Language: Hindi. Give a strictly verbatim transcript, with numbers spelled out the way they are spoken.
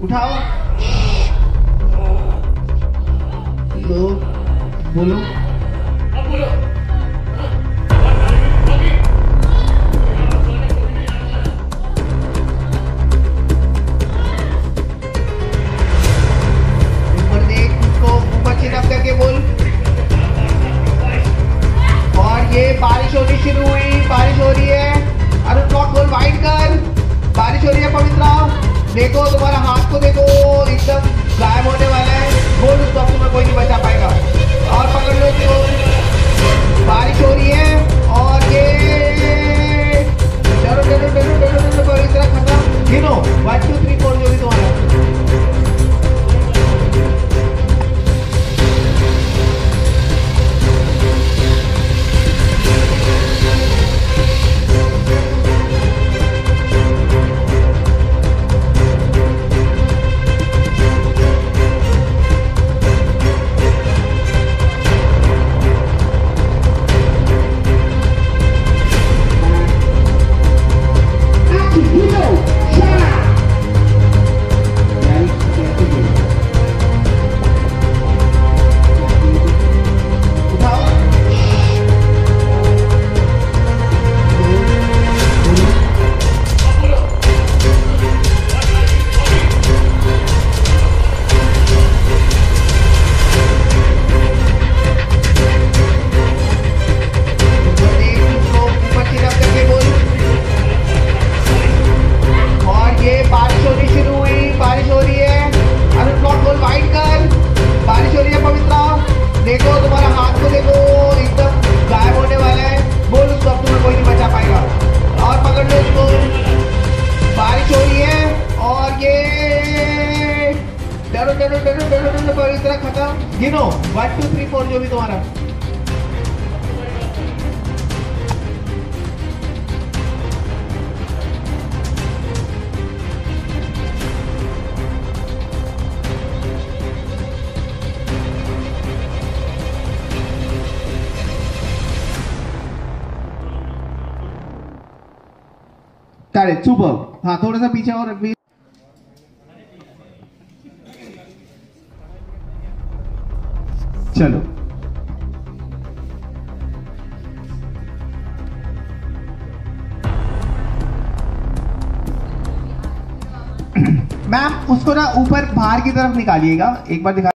उठाओ। लो, बोलो। अब बोलो। ऊपर देख, उसको ऊपर चिन्ह करके बोल। और ये बारिश होनी शुरू हुई, बारिश हो रही है। अरुण क्लॉक बोल वाइड कर। बारिश हो रही है पवित्रा, देखो तुम्हारा हाथ को देखो, एकदम गायब होने वाला है। बोल उस वक्त में कोई नहीं बचा पाएगा। और पकड़ लो उसको। बारिश हो रही है और ये डरो डरो डरो डरो डरो पवित्रा खत्म। गिनो वन टू थ्री फोर जो भी तुम्हारा। देखो तुम्हारा हाथ को देखो, एकदम गायब होने वाला है। बोल उस वक्त में कोई नहीं बचा पाएगा। और पकड़ लो उसको। बारिश हो रही है और ये डरो डरो डरो डरो डरो पवित्रा खत्म। गिनो वन टू थ्री फोर जो भी तुम्हारा। Correct, super. हाँ, थोड़ा सा पीछे और भी। चलो मैम, उसको ना ऊपर बाहर की तरफ निकालिएगा, एक बार दिखा।